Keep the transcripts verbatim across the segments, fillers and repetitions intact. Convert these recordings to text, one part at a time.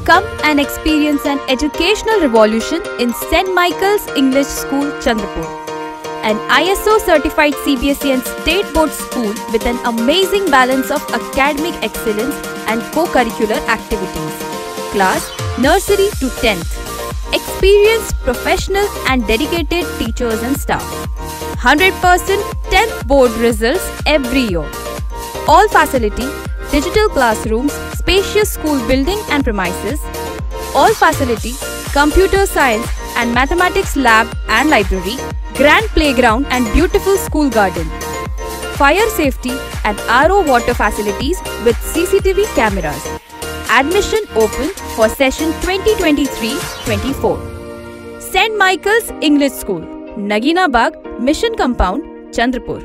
Come and experience an educational revolution in Saint Michael's English School, Chandrapur. An I S O certified C B S E and state board school with an amazing balance of academic excellence and co-curricular activities. Class nursery to tenth. Experienced, professional and dedicated teachers and staff. one hundred percent tenth board results every year. All facility, digital classrooms, spacious school building and premises. All facility, computer science and mathematics lab and library. Grand playground and beautiful school garden. Fire safety and R O water facilities with C C T V cameras. Admission open for session twenty twenty-three twenty-four. Saint Michael's English School, Nagina Bagh, Mission Compound, Chandrapur.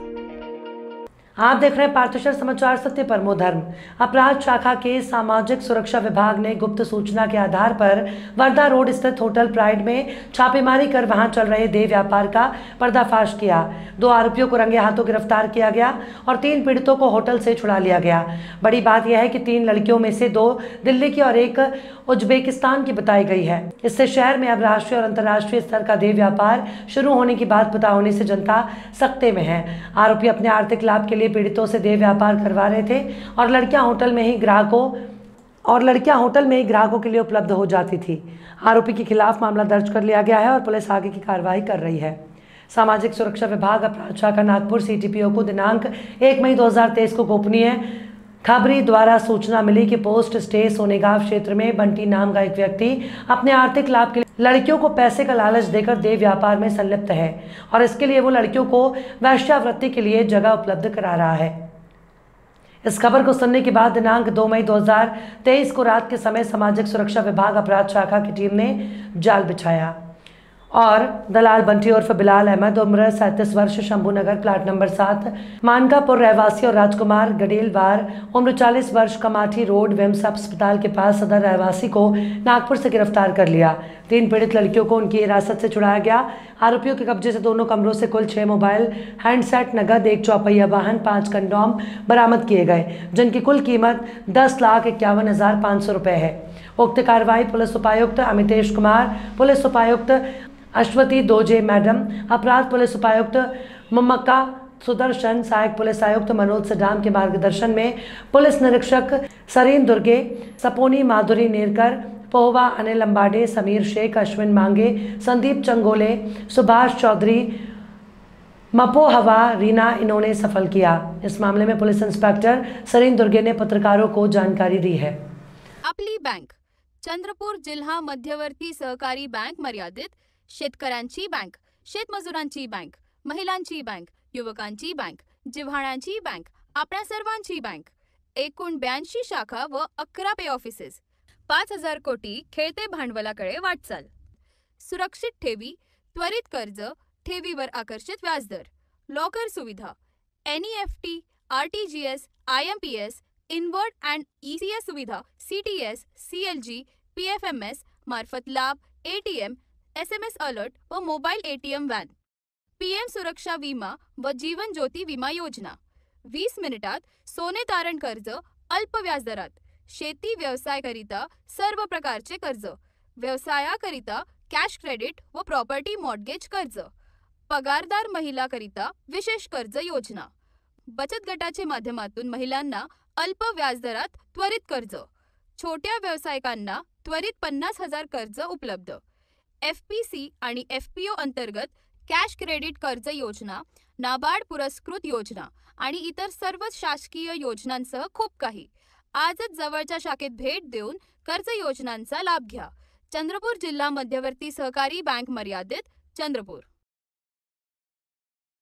आप देख रहे हैं पार्थशर समाचार सत्य परमो धर्म। अपराध शाखा के सामाजिक सुरक्षा विभाग ने गुप्त सूचना के आधार पर वर्धा रोड स्थित होटल प्राइड में छापेमारी कर वहां चल रहे देह व्यापार का पर्दाफाश किया। दो आरोपियों को रंगे हाथों गिरफ्तार किया गया और तीन पीड़ितों को होटल से छुड़ा लिया गया। बड़ी बात यह है कि तीन लड़कियों में से दो दिल्ली की और एक उज्बेकिस्तान की बताई गई है। इससे शहर में अब राष्ट्रीय और अंतर्राष्ट्रीय स्तर का देह व्यापार शुरू होने की बात पता होने से जनता सख्ते में है। आरोपी अपने आर्थिक लाभ के लिए पीड़ितों से देह व्यापार करवा रहे थे और लड़कियां होटल में ही ग्राहकों और लड़कियां होटल में ही ग्राहकों के लिए उपलब्ध हो जाती थी। आरोपी के खिलाफ मामला दर्ज कर लिया गया है और पुलिस आगे की कार्रवाई कर रही है। सामाजिक सुरक्षा विभाग अपराध शाखा Nagpur C T P O को दिनांक एक मई दो हज़ार तेईस को गोपनीय खबरी द्वारा सूचना मिली कि पोस्ट स्टे सोनेगांव क्षेत्र में बंटी नाम का एक व्यक्ति अपने आर्थिक लाभ के लिए लड़कियों को पैसे का लालच देकर देह व्यापार में संलिप्त है और इसके लिए वो लड़कियों को वेश्यावृत्ति के लिए जगह उपलब्ध करा रहा है। इस खबर को सुनने के बाद दिनांक दो मई दो हज़ार तेईस को रात के समय सामाजिक सुरक्षा विभाग अपराध शाखा की टीम ने जाल बिछाया और दलाल बंटी उर्फ बिलाल अहमद उम्र सैंतीस वर्ष शंभूनगर प्लाट नंबर सात मानकापुर रहवासी और राजकुमार गडेलवार उम्र चालीस वर्ष कमाठी रोड विम्स अस्पताल के पास सदर रहवासी को नागपुर से गिरफ्तार कर लिया। तीन पीड़ित लड़कियों को उनकी हिरासत से छुड़ाया गया। आरोपियों के कब्जे से दोनों कमरों से कुल छह मोबाइल, हैंडसेट, नगद, एक चौपहिया वाहन, पाँच कंडोम बरामद किए गए, जिनकी कुल कीमत दस लाख इक्यावन हजार पाँच सौ रुपये है। उक्त कार्रवाई पुलिस उपायुक्त अमितेश कुमार, पुलिस उपायुक्त अश्वती दोजे मैडम, अपराध पुलिस उपायुक्त मम्मक्का सुदर्शन, सहायक पुलिस आयुक्त मनोज सडाम के मार्गदर्शन में पुलिस निरीक्षक सरीन दुर्गे, सपोनी माधुरी नेरकर, पोहवा अनिल अंबाडे, समीर शेख, अश्विन मांगे, संदीप चंगोले, सुभाष चौधरी, मपोहवा रीना इन्होंने सफल किया। इस मामले में पुलिस इंस्पेक्टर सरीन दुर्गे ने पत्रकारों को जानकारी दी है। आपली बँक चंद्रपूर जिल्हा मध्यवर्ती सहकारी बँक मर्यादित, शेतकऱ्यांची बँक, शेतमजुरांची बँक, महिलांची बँक, युवकांची बँक, जिव्हाळ्यांची बँक, आपल्या सर्वांची बँक, एकूण ब्याऐंशी शाखा व अकरा पे ऑफिसेस, पाच हजार कोटी खेळते भांडवलाकडे वाटचाल, सुरक्षित ठेवी, त्वरित कर्ज, ठेवीवर आकर्षित व्याजदर, लॉकर सुविधा, N E F T, R T G S, I M P S, inward and E C S सुविधा, C T S, C L G, P F M S मार्फत लाभ, A T M, S M S alert व mobile A T M van, P M सुरक्षा विमा व जीवन ज्योती विमा योजना, वीस मिनिटात सोने तारण कर्ज अल्प व्याजदरात, शेती व्यवसायाकरिता सर्व प्रकारचे कर्ज, व्यवसायाकरिता कॅश क्रेडिट व प्रॉपर्टी मॉर्टगेज कर्ज, पगारदार महिलाकरिता विशेष कर्ज योजना, बचत गटाच्या माध्यमातून महिलांना अल्प व्याजदरात त्वरित कर्ज, छोट्या व्यावसायिकांना त्वरित पन्नास हजार कर्ज उपलब्ध, एफ पी सी आणि एफ पी ओ अंतर्गत कॅश क्रेडिट कर्ज योजना, नाबार्ड पुरस्कृत योजना आणि इतर सर्व शासकीय योजनांसह खूप काही। आजच जवळच्या शाखेत भेट देऊन कर्ज योजनांचा लाभ घ्या। चंद्रपूर जिल्हा मध्यवर्ती सहकारी बँक मर्यादित, चंद्रपूर।